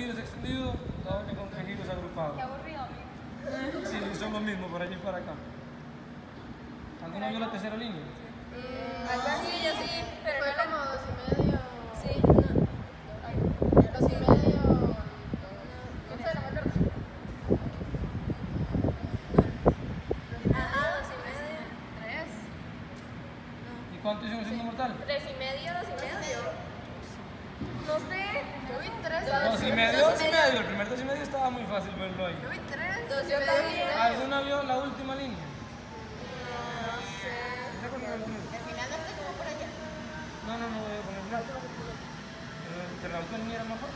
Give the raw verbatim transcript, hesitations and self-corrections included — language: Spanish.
giros extendidos, doble con tres giros agrupados. Qué aburrido, amigo. Sí, son lo mismo por allí y para acá. ¿Alguna vio la tercera línea? Mm, algo así, yo sí, pero Fue no la... como dos y medio. Sí, no. Ay, Dos y medio. no sé, no me acuerdo. Ajá, dos y medio. Tres. ¿Y cuánto hizo el signo mortal? Tres y medio, dos y medio. No sé. Yo vi tres. Dos y medio, dos y medio. El primer dos y medio estaba muy fácil verlo ahí. Yo vi tres. Dos y Yo medio. también. ¿Alguna vio la última línea? No sé. ¿Esa cuál era la última? Al final no está como por allá. No, no, no voy a poner nada. Pero entre la última línea era más fácil.